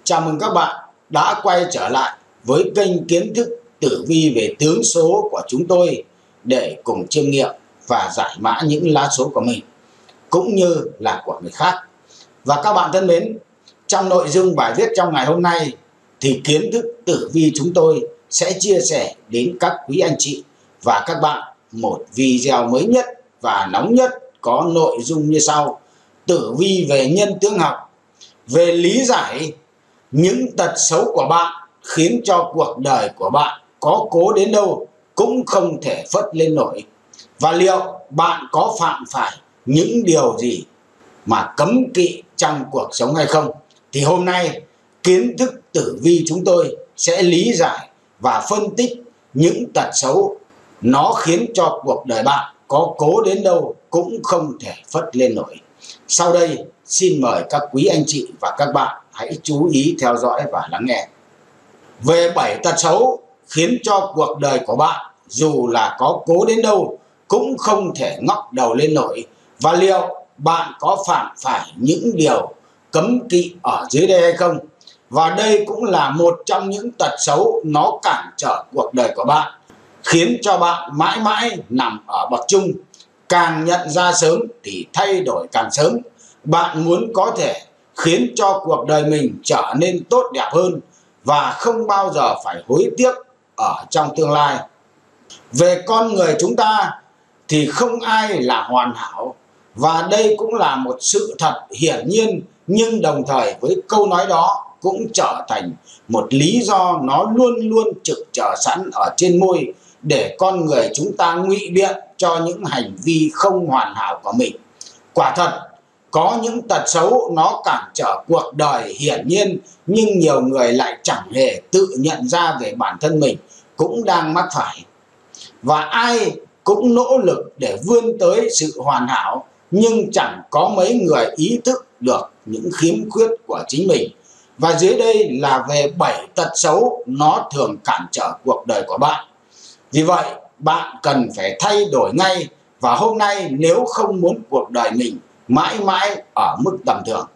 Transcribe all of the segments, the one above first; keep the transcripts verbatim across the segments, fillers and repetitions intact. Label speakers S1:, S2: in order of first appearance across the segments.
S1: Chào mừng các bạn đã quay trở lại với kênh kiến thức tử vi về tướng số của chúng tôi để cùng chiêm nghiệm và giải mã những lá số của mình cũng như là của người khác. Và các bạn thân mến, trong nội dung bài viết trong ngày hôm nay thì kiến thức tử vi chúng tôi sẽ chia sẻ đến các quý anh chị và các bạn một video mới nhất và nóng nhất có nội dung như sau: tử vi về nhân tướng học, về lý giải những tật xấu của bạn khiến cho cuộc đời của bạn có cố đến đâu cũng không thể phất lên nổi, và liệu bạn có phạm phải những điều gì mà cấm kỵ trong cuộc sống hay không. Thì hôm nay kiến thức tử vi chúng tôi sẽ lý giải và phân tích những tật xấu nó khiến cho cuộc đời bạn có cố đến đâu cũng không thể phất lên nổi. Sau đây xin mời các quý anh chị và các bạn hãy chú ý theo dõi và lắng nghe. Về bảy tật xấu khiến cho cuộc đời của bạn dù là có cố đến đâu cũng không thể ngóc đầu lên nổi, và liệu bạn có phạm phải những điều cấm kỵ ở dưới đây hay không. Và đây cũng là một trong những tật xấu nó cản trở cuộc đời của bạn, khiến cho bạn mãi mãi nằm ở bậc trung. Càng nhận ra sớm thì thay đổi càng sớm. Bạn muốn có thể khiến cho cuộc đời mình trở nên tốt đẹp hơn và không bao giờ phải hối tiếc ở trong tương lai. Về con người chúng ta thì không ai là hoàn hảo, và đây cũng là một sự thật hiển nhiên, nhưng đồng thời với câu nói đó cũng trở thành một lý do nó luôn luôn trực chờ sẵn ở trên môi để con người chúng ta ngụy biện cho những hành vi không hoàn hảo của mình. Quả thật, có những tật xấu nó cản trở cuộc đời hiển nhiên, nhưng nhiều người lại chẳng hề tự nhận ra về bản thân mình cũng đang mắc phải. Và ai cũng nỗ lực để vươn tới sự hoàn hảo, nhưng chẳng có mấy người ý thức được những khiếm khuyết của chính mình. Và dưới đây là về bảy tật xấu nó thường cản trở cuộc đời của bạn. Vì vậy, bạn cần phải thay đổi ngay và hôm nay nếu không muốn cuộc đời mình mãi mãi ở mức tầm thường.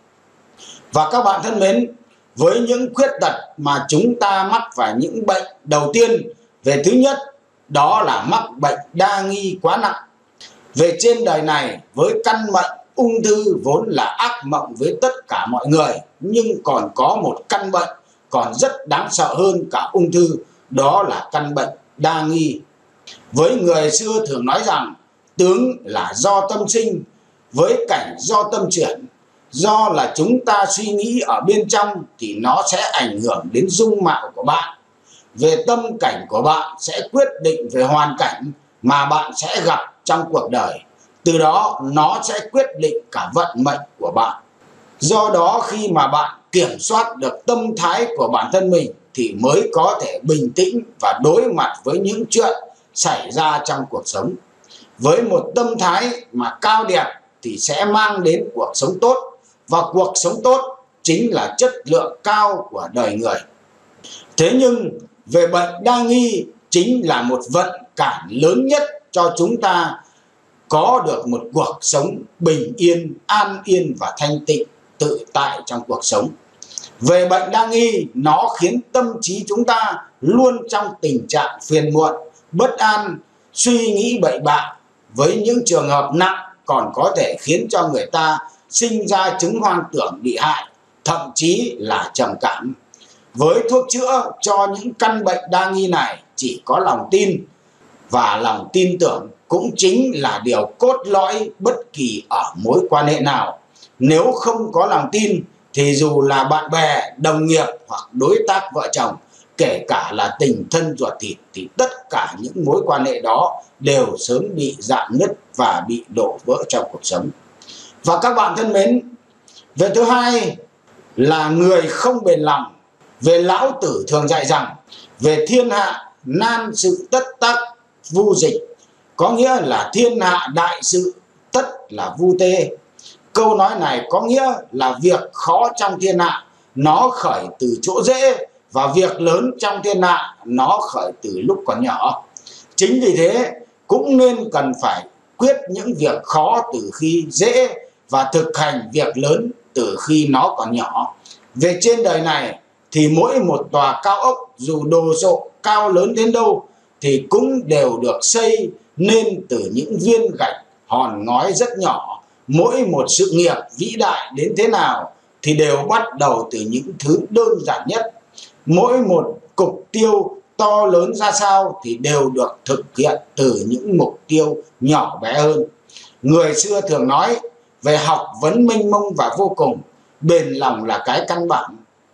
S1: Và các bạn thân mến, với những khuyết tật mà chúng ta mắc phải những bệnh đầu tiên, về thứ nhất đó là mắc bệnh đa nghi quá nặng. Về trên đời này, với căn bệnh ung thư vốn là ác mộng với tất cả mọi người, nhưng còn có một căn bệnh còn rất đáng sợ hơn cả ung thư, đó là căn bệnh đa nghi. Với người xưa thường nói rằng tướng là do tâm sinh, với cảnh do tâm chuyển. Do là chúng ta suy nghĩ ở bên trong thì nó sẽ ảnh hưởng đến dung mạo của bạn. Về tâm cảnh của bạn sẽ quyết định về hoàn cảnh mà bạn sẽ gặp trong cuộc đời. Từ đó nó sẽ quyết định cả vận mệnh của bạn. Do đó khi mà bạn kiểm soát được tâm thái của bản thân mình thì mới có thể bình tĩnh và đối mặt với những chuyện xảy ra trong cuộc sống. Với một tâm thái mà cao đẹp thì sẽ mang đến cuộc sống tốt, và cuộc sống tốt chính là chất lượng cao của đời người. Thế nhưng về bệnh đa nghi chính là một vận cản lớn nhất cho chúng ta có được một cuộc sống bình yên, an yên và thanh tịnh tự tại trong cuộc sống. Về bệnh đa nghi, nó khiến tâm trí chúng ta luôn trong tình trạng phiền muộn, bất an, suy nghĩ bậy bạ. Với những trường hợp nặng còn có thể khiến cho người ta sinh ra chứng hoang tưởng bị hại, thậm chí là trầm cảm. Với thuốc chữa cho những căn bệnh đa nghi này chỉ có lòng tin, và lòng tin tưởng cũng chính là điều cốt lõi bất kỳ ở mối quan hệ nào. Nếu không có lòng tin thì dù là bạn bè, đồng nghiệp hoặc đối tác vợ chồng, kể cả là tình thân ruột thịt, thì tất cả những mối quan hệ đó đều sớm bị rạn nứt và bị đổ vỡ trong cuộc sống. Và các bạn thân mến, về thứ hai là người không bền lòng. Về lão tử thường dạy rằng về thiên hạ nan sự tất tác vu dịch, có nghĩa là thiên hạ đại sự tất là vu tê. Câu nói này có nghĩa là việc khó trong thiên hạ nó khởi từ chỗ dễ, và việc lớn trong thiên hạ nó khởi từ lúc còn nhỏ. Chính vì thế cũng nên cần phải quyết những việc khó từ khi dễ và thực hành việc lớn từ khi nó còn nhỏ. Về trên đời này thì mỗi một tòa cao ốc dù đồ sộ cao lớn đến đâu thì cũng đều được xây nên từ những viên gạch hòn ngói rất nhỏ. Mỗi một sự nghiệp vĩ đại đến thế nào thì đều bắt đầu từ những thứ đơn giản nhất. Mỗi một mục tiêu to lớn ra sao thì đều được thực hiện từ những mục tiêu nhỏ bé hơn. Người xưa thường nói về học vấn mênh mông và vô cùng, bền lòng là cái căn bản.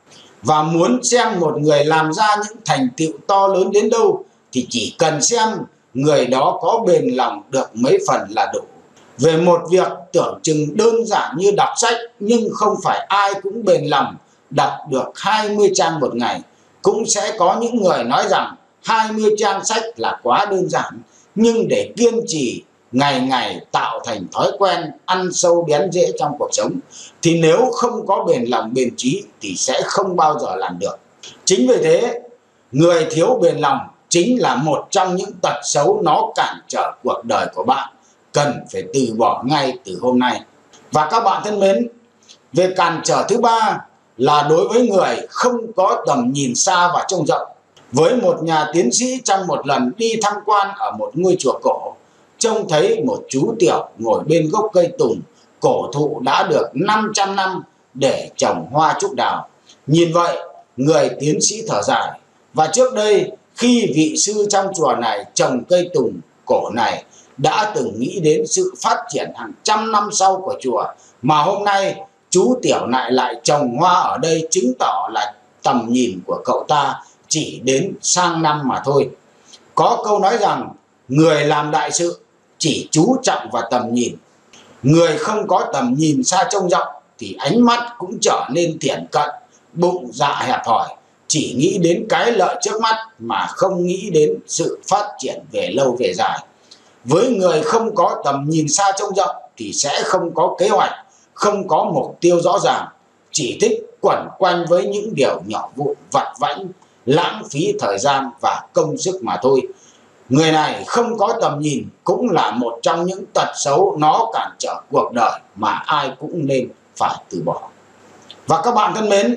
S1: Và muốn xem một người làm ra những thành tựu to lớn đến đâu thì chỉ cần xem người đó có bền lòng được mấy phần là đủ. Về một việc tưởng chừng đơn giản như đọc sách, nhưng không phải ai cũng bền lòng đọc được hai mươi trang một ngày. Cũng sẽ có những người nói rằng hai mươi trang sách là quá đơn giản, nhưng để kiên trì ngày ngày tạo thành thói quen ăn sâu bén rễ trong cuộc sống thì nếu không có bền lòng bền trí thì sẽ không bao giờ làm được. Chính vì thế, người thiếu bền lòng chính là một trong những tật xấu nó cản trở cuộc đời của bạn, cần phải từ bỏ ngay từ hôm nay. Và các bạn thân mến, về cản trở thứ ba là đối với người không có tầm nhìn xa và trông rộng. Với một nhà tiến sĩ trong một lần đi tham quan ở một ngôi chùa cổ, trông thấy một chú tiểu ngồi bên gốc cây tùng cổ thụ đã được năm trăm năm để trồng hoa trúc đào. Nhìn vậy, người tiến sĩ thở dài. Và trước đây, khi vị sư trong chùa này trồng cây tùng cổ này, đã từng nghĩ đến sự phát triển hàng trăm năm sau của chùa, mà hôm nay chú tiểu lại lại trồng hoa ở đây, chứng tỏ là tầm nhìn của cậu ta chỉ đến sang năm mà thôi. Có câu nói rằng người làm đại sự chỉ chú trọng vào tầm nhìn. Người không có tầm nhìn xa trông rộng thì ánh mắt cũng trở nên thiển cận, bụng dạ hẹp hòi, chỉ nghĩ đến cái lợi trước mắt mà không nghĩ đến sự phát triển về lâu về dài. Với người không có tầm nhìn xa trông rộng thì sẽ không có kế hoạch, không có mục tiêu rõ ràng, chỉ thích quẩn quanh với những điều nhỏ vụn vặt vãnh, lãng phí thời gian và công sức mà thôi. Người này không có tầm nhìn cũng là một trong những tật xấu nó cản trở cuộc đời mà ai cũng nên phải từ bỏ. Và các bạn thân mến,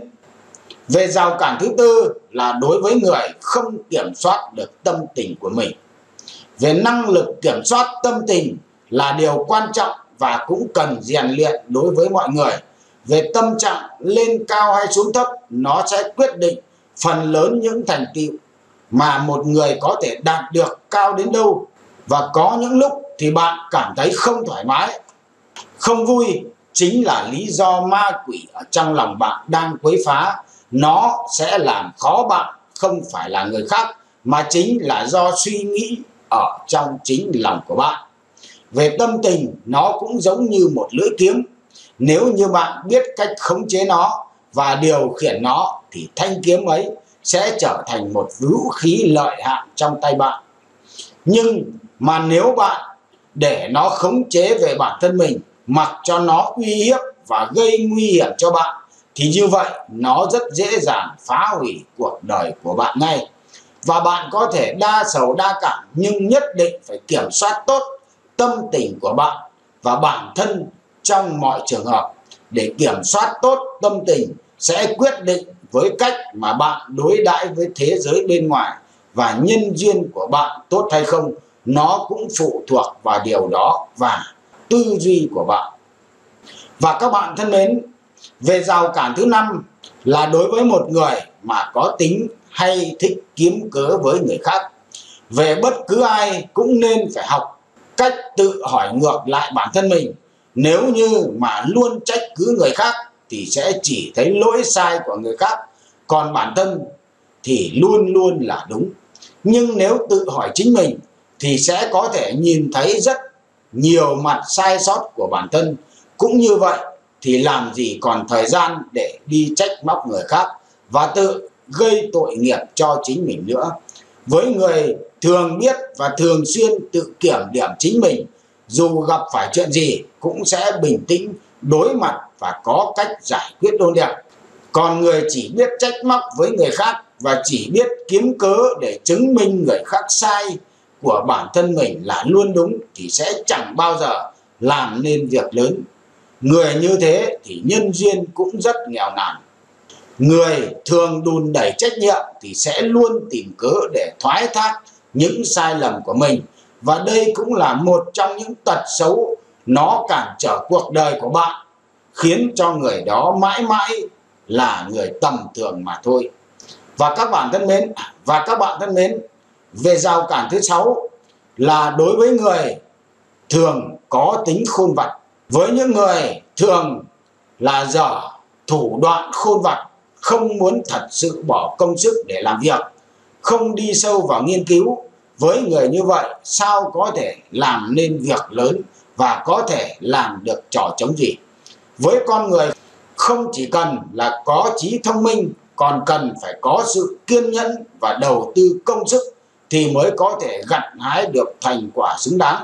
S1: về rào cản thứ tư là đối với người không kiểm soát được tâm tình của mình. Về năng lực kiểm soát tâm tình là điều quan trọng và cũng cần rèn luyện đối với mọi người. Về tâm trạng lên cao hay xuống thấp, nó sẽ quyết định phần lớn những thành tựu mà một người có thể đạt được cao đến đâu. Và có những lúc thì bạn cảm thấy không thoải mái, không vui, chính là lý do ma quỷ ở trong lòng bạn đang quấy phá. Nó sẽ làm khó bạn, không phải là người khác, mà chính là do suy nghĩ ở trong chính lòng của bạn. Về tâm tình, nó cũng giống như một lưỡi kiếm. Nếu như bạn biết cách khống chế nó và điều khiển nó thì thanh kiếm ấy sẽ trở thành một vũ khí lợi hại trong tay bạn. Nhưng mà nếu bạn để nó khống chế về bản thân mình, mặc cho nó uy hiếp và gây nguy hiểm cho bạn, thì như vậy nó rất dễ dàng phá hủy cuộc đời của bạn ngay. Và bạn có thể đa sầu đa cảm, nhưng nhất định phải kiểm soát tốt tâm tình của bạn và bản thân trong mọi trường hợp. Để kiểm soát tốt tâm tình sẽ quyết định với cách mà bạn đối đãi với thế giới bên ngoài, và nhân duyên của bạn tốt hay không nó cũng phụ thuộc vào điều đó và tư duy của bạn. Và các bạn thân mến, về rào cản thứ năm là đối với một người mà có tính hay thích kiếm cớ với người khác. Về bất cứ ai cũng nên phải học cách tự hỏi ngược lại bản thân mình. Nếu như mà luôn trách cứ người khác thì sẽ chỉ thấy lỗi sai của người khác, còn bản thân thì luôn luôn là đúng. Nhưng nếu tự hỏi chính mình thì sẽ có thể nhìn thấy rất nhiều mặt sai sót của bản thân. Cũng như vậy thì làm gì còn thời gian để đi trách móc người khác và tự gây tội nghiệp cho chính mình nữa. Với người thường biết và thường xuyên tự kiểm điểm chính mình, dù gặp phải chuyện gì cũng sẽ bình tĩnh đối mặt và có cách giải quyết ổn đẹp. Còn người chỉ biết trách móc với người khác và chỉ biết kiếm cớ để chứng minh người khác sai của bản thân mình là luôn đúng thì sẽ chẳng bao giờ làm nên việc lớn. Người như thế thì nhân duyên cũng rất nghèo nàn. Người thường đùn đẩy trách nhiệm thì sẽ luôn tìm cớ để thoái thác những sai lầm của mình. Và đây cũng là một trong những tật xấu nó cản trở cuộc đời của bạn, khiến cho người đó mãi mãi là người tầm thường mà thôi. Và các bạn thân mến, và các bạn thân mến, về rào cản thứ sáu là đối với người thường có tính khôn vặt. Với những người thường là dở thủ đoạn khôn vặt, không muốn thật sự bỏ công sức để làm việc, không đi sâu vào nghiên cứu, với người như vậy sao có thể làm nên việc lớn và có thể làm được trò trống gì. Với con người không chỉ cần là có trí thông minh, còn cần phải có sự kiên nhẫn và đầu tư công sức thì mới có thể gặt hái được thành quả xứng đáng.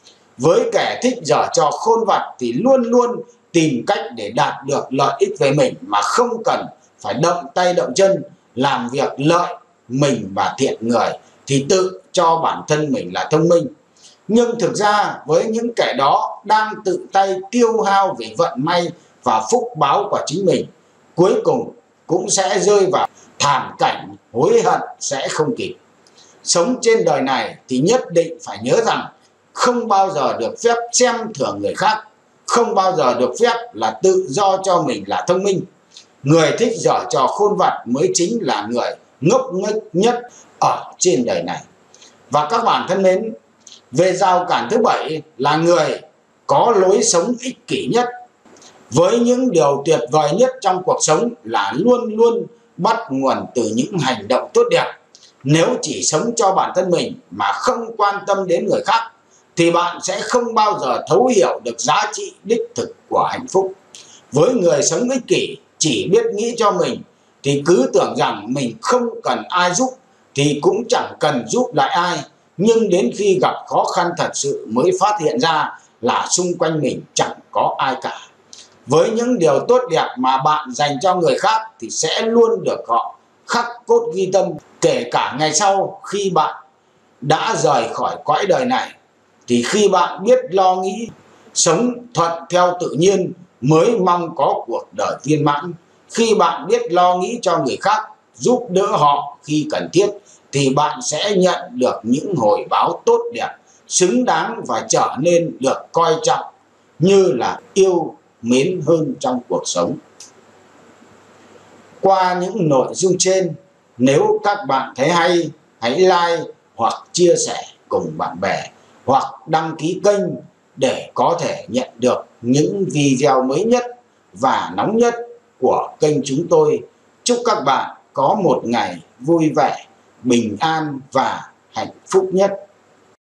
S1: Với kẻ thích giở trò khôn vặt thì luôn luôn tìm cách để đạt được lợi ích về mình mà không cần phải động tay động chân làm việc lợi mình và thiện người, thì tự cho bản thân mình là thông minh. Nhưng thực ra với những kẻ đó đang tự tay tiêu hao về vận may và phúc báo của chính mình, cuối cùng cũng sẽ rơi vào thảm cảnh hối hận sẽ không kịp. Sống trên đời này thì nhất định phải nhớ rằng không bao giờ được phép xem thường người khác, không bao giờ được phép là tự do cho mình là thông minh. Người thích giở trò khôn vặt mới chính là người ngốc nghếch nhất ở trên đời này. Và các bạn thân mến, về rào cản thứ bảy là người có lối sống ích kỷ nhất. Với những điều tuyệt vời nhất trong cuộc sống là luôn luôn bắt nguồn từ những hành động tốt đẹp. Nếu chỉ sống cho bản thân mình mà không quan tâm đến người khác thì bạn sẽ không bao giờ thấu hiểu được giá trị đích thực của hạnh phúc. Với người sống ích kỷ, chỉ biết nghĩ cho mình thì cứ tưởng rằng mình không cần ai giúp thì cũng chẳng cần giúp lại ai. Nhưng đến khi gặp khó khăn thật sự mới phát hiện ra là xung quanh mình chẳng có ai cả. Với những điều tốt đẹp mà bạn dành cho người khác thì sẽ luôn được họ khắc cốt ghi tâm, kể cả ngày sau khi bạn đã rời khỏi cõi đời này. Thì khi bạn biết lo nghĩ, sống thuận theo tự nhiên mới mong có cuộc đời viên mãn. Khi bạn biết lo nghĩ cho người khác, giúp đỡ họ khi cần thiết thì bạn sẽ nhận được những hồi báo tốt đẹp, xứng đáng và trở nên được coi trọng như là yêu mến hơn trong cuộc sống. Qua những nội dung trên, nếu các bạn thấy hay, hãy like hoặc chia sẻ cùng bạn bè, hoặc đăng ký kênh để có thể nhận được những video mới nhất và nóng nhất của kênh chúng tôi. Chúc các bạn có một ngày vui vẻ, bình an và hạnh phúc nhất.